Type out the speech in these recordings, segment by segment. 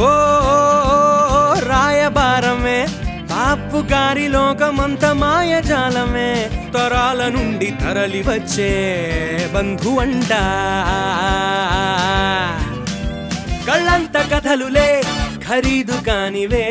ఓ రాయబారమే బాపు గారి లోకమంత మాయజాలమే తరాల నుండి తరలి వచ్చే బంధువంట కళ్ళంత కథలులే ఖరీదు కానివే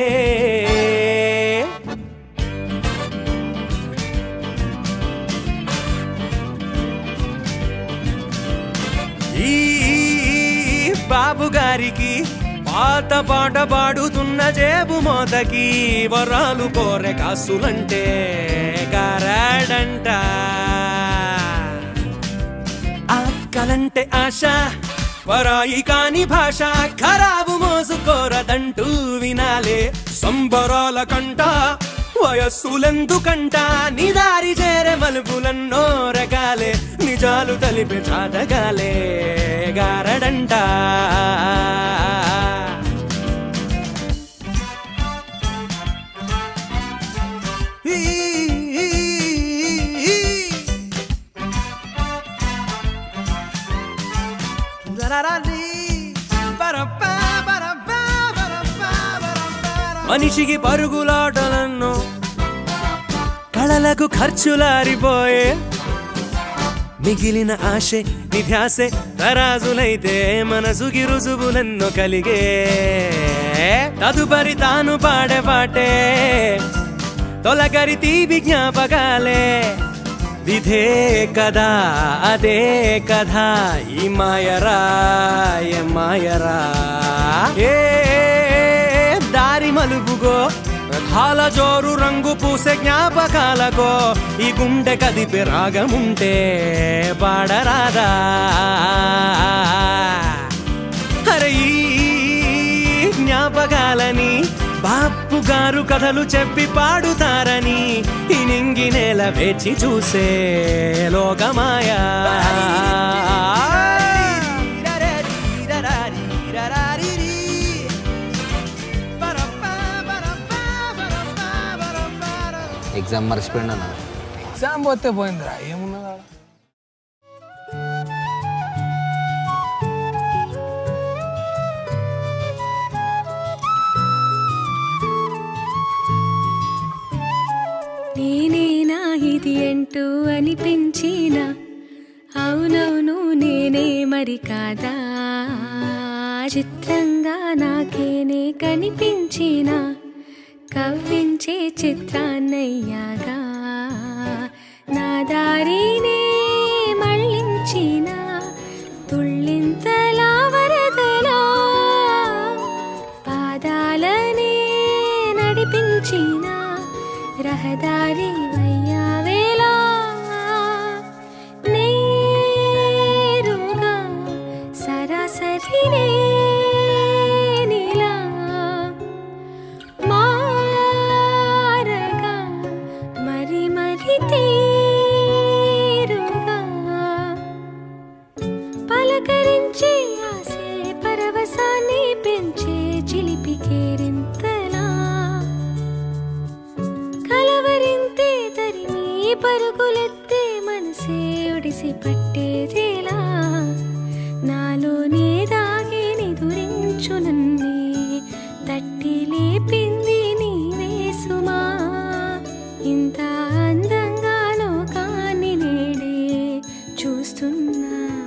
ఈ బాబు గారికి పాత పాట పాడుతున్న జేబు మోతకి వరాలు కోరె కాసులంటే గారాడంట ఆకలంటే ఆశ పరాయి కాని భాష ఖరాబు మోసుకోరదంటూ వినాలే సంబరాల కంట వయస్సులెందుకంట నిదారి చేరే మలుపులన్నో రకాలే నిజాలు తలిపే చాటగాలే గారడంట మనిషికి పరుగులాటలన్నో కళలకు ఖర్చులారిపోయే మిగిలిన ఆశే నిధ్యాసే తరాజులైతే మనసుకి రుజువులెన్నో కలిగే తదుపరి తాను పాడే పాటే తొలగరి తీపి జ్ఞాపకాలే విధే కదా అదే కథ ఈ మాయరా ఏ మాయరా ఏ దారి మలుపుగో రథాల జోరు రంగు పూసే జ్ఞాపకాలకో ఈ గుండె కదిపే రాగముంటే పాడరాదా అరే ఈ జ్ఞాపకాలని బాపు గారు కథలు చెప్పి పాడుతారని ఈ నింగి నేల వేచి చూసే లోకమాయా ఎగ్జామ్ మర్చిపోయినా ఎగ్జామ్ పోతే పోయిందిరా ఏమున్నదా నేనేనా ఇది అంటూ అనిపించిన అవునవును నేనే మరి కాదా చిత్రంగా నాకేనే కనిపించిన కవ్వించే చిత్రాన్నయ్యాగా నా దారినే మళ్ళించిన తుళ్ళింతలా వరదలా పాదాలనే నడిపించిన రహదారి వయ్యావేలా నేరుగా సరాసరినే పలకరించే ఆసే పరవశాన్ని పెంచే చిలిపి కేరింతలా కలవరింతే తరిమి పరుగులెత్తే మనసే ఒడిసి పట్టేదేలా నాలోనే దాగి నిదురించు నన్నే తట్టి లేపింది నీవే సుమా ఇంత అందంగా లోకాన్ని నేడే చూస్తున్నా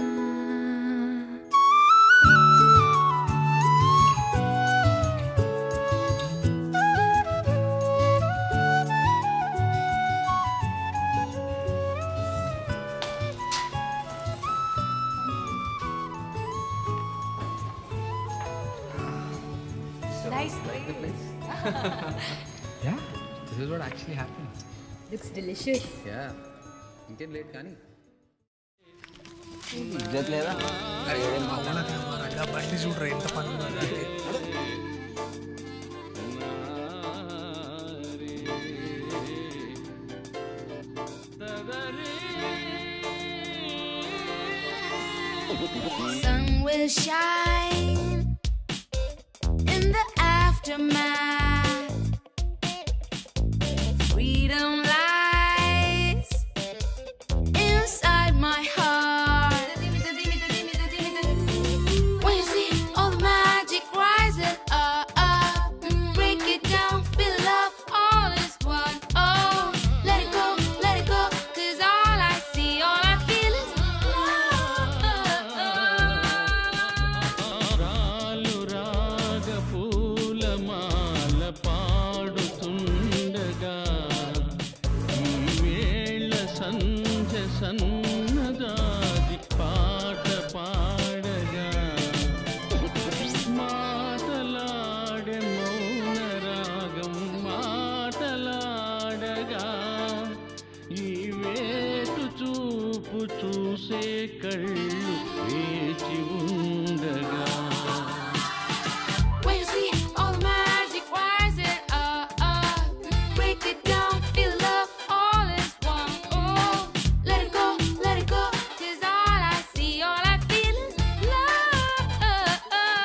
Nice place. Yeah, this is what actually happens. Looks delicious. Yeah, ఇంకేం లేట్ కానీ ఇజ్జత్ లేదా బండి చూడరా ఎంత పని Sun will shine in the aftermath. Freedom lies inside my heart. When you see all the magic rising up. కళ్ళు వేచి ఉండగా When you see all the magic rising up, break it down, feel love, all is one. Oh, let it go, 'cause all I see, all I feel is love.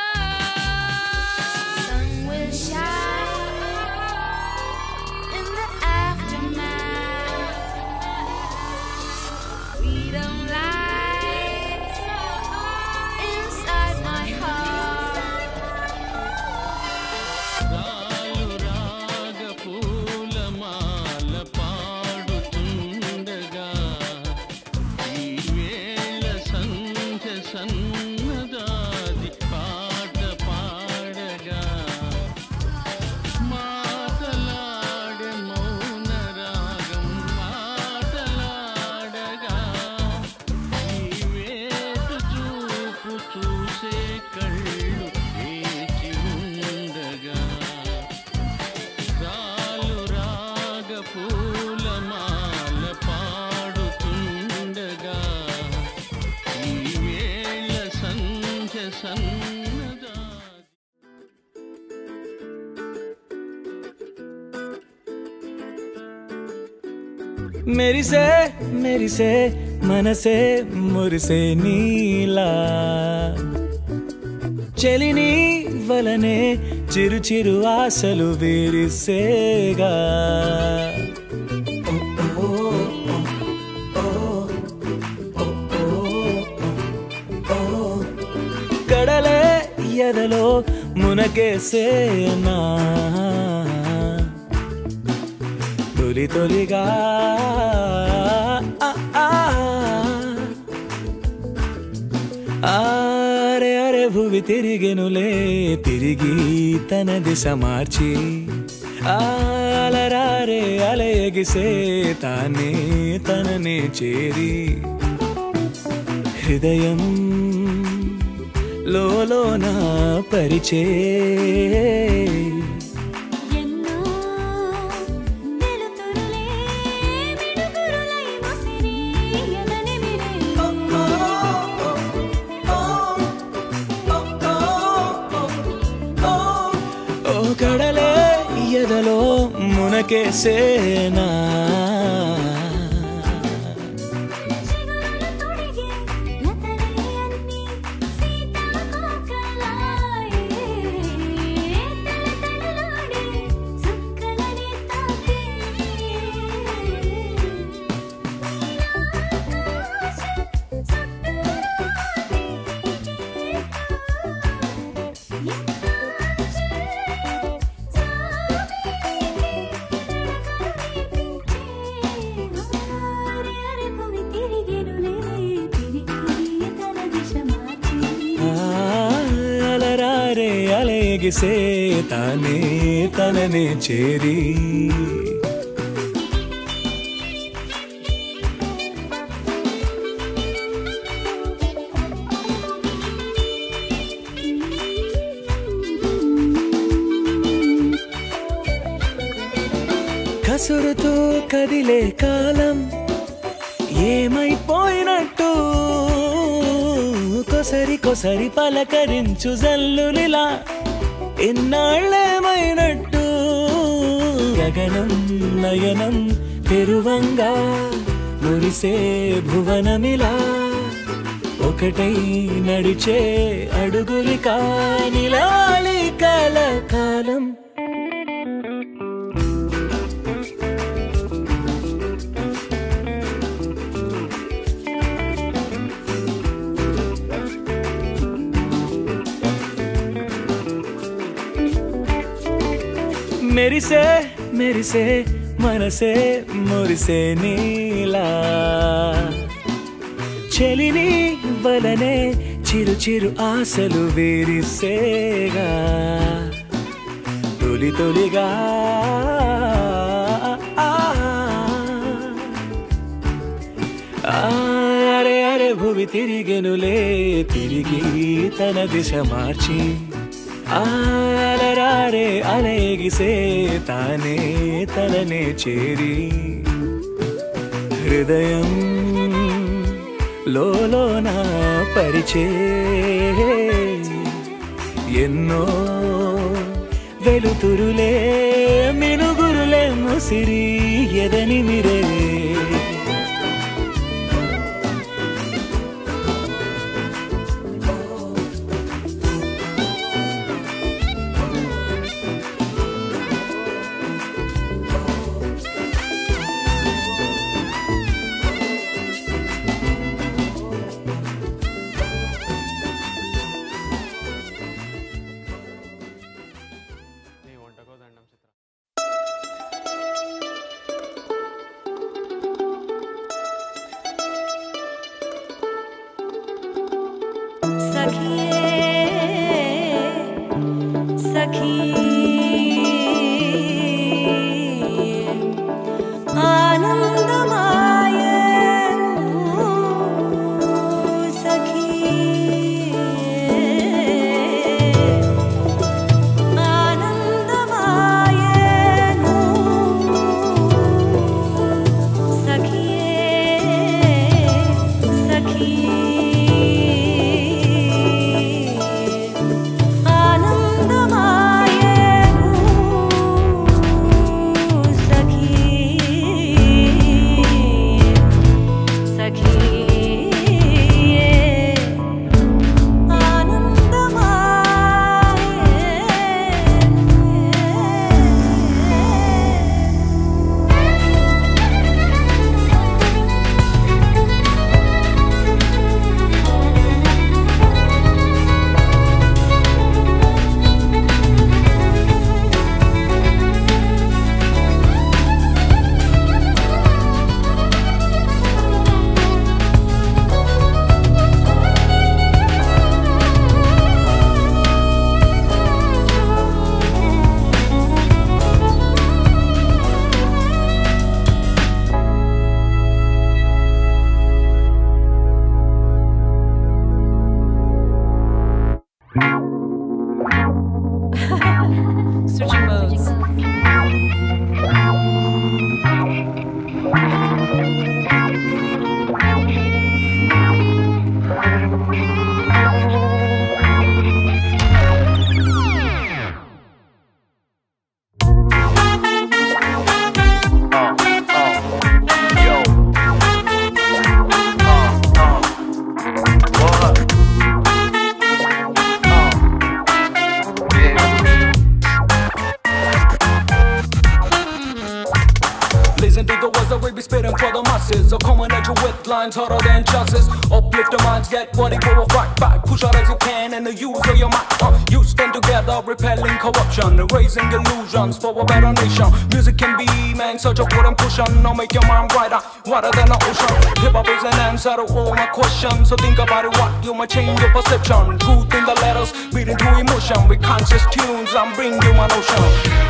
Sun will shine in the aftermath. Freedom lies inside my heart. రాలు రాగ పూలమాల పాడుతుండగా ఈ వేళ సంధ్య సన్నదాది పాట పాడగా మాటలాడే మౌన రాగం మాటలాడగా ఈ వేట చూపు చూసే కళ్ళు వేచి ఉండగా రాలు రాగ పూలమాల పాడుతుండగా ఈ వేళ సంధ్య సన్నదా మెరిసే మెరిసే మనసే మురిసే నీలా చెలిని వలనే చిరు చిరు ఆశలు విరిసేగా కడలే ఎదలో మునకేసేనా తొలి తొలిగా ఆరే అరే భువి తిరిగెనులే తిరిగి తన దిశ మార్చి అలరారే అలయగిసే తానే తననే చేరి హృదయం లోలోన పరిచే ఎన్నో వెలుతురులే మినుగురులై ముసిరి ఎదనిమిరే ఓ కడలే ఎదలో మునకేసేనా చిగురులు తొడిగే లతలే అన్ని సీతాకోకలాయే తలతలలాడే చుక్కలని తాకే అలరారే అలయగిసే తానే తననే చేరి కసురుతూ కదిలే కాలం ఏమైపోయినట్టు కొసరి కొసరి పలకరించు జల్లులిలా ఎన్నాళ్ళేమైనట్టు గగనం నయనం తెరువంగా మురిసే భువనమిలా ఒకటై నడిచే అడుగులి కానిలాలి కలకాలం మెరిసే మెరిసే మనసే మురిసే నీలా చెలిని వలనే చిరు చిరు ఆశలు విరిసేగా తొలి తొలిగా అరే అరే భువి తిరిగెనులే తిరిగి తన దిశ మార్చి అలరారే అలయగిసే తానే తననే చేరి హృదయం లోలోన పరిచే ఎన్నో వెలుతురులే మినుగురులే Musiri ఎదని మిరే Harder than justice. Uplift your minds, get what it will fight back. Push out as you can and the use of your mind. You stand together, repelling corruption, erasing illusions for a better nation. Music can be, man, such a important push on. Now make your mind brighter, wider than the ocean. Hip hop is an answer to all my questions. So think about it, what you might change your perception. Truth in the letters, beating to emotion. With conscious tunes, I'm bringing you my notion.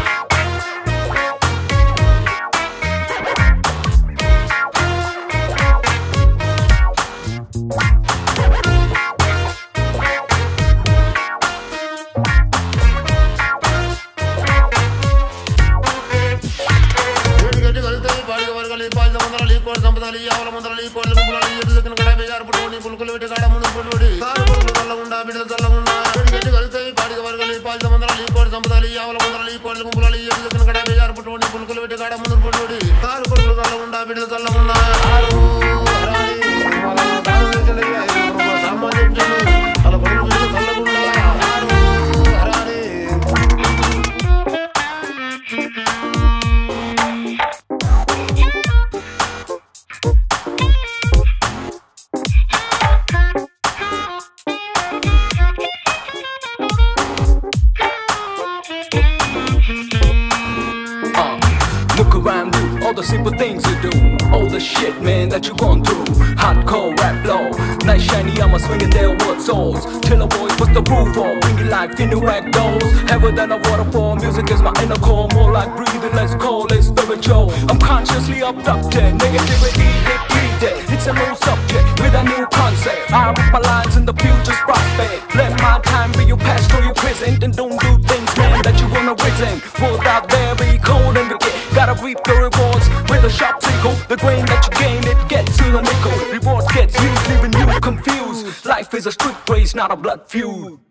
Look around you, all the simple things you do, all the shit, man, that you gone through. Hardcore rap blow, nice shiny, I'm a swinging their word souls. Tell a voice, what's the proof for? Bring it like new rag dolls. Heavier than a waterfall, music is my inner core. More like breathing, let's call it spiritual. I'm consciously abducted, negativity depleted. It's a new subject with a new concept. I rip my lines in the future's prospect. Let my time be your past or your present, and don't do things, man, that you wanna resent. Put out there, be cold and forget. Gotta reap the rewards with a sharp sickle. The grain that you gain, it gets you a nickel. Reward gets used, leaving you confused. Life is a strict race, not a blood feud.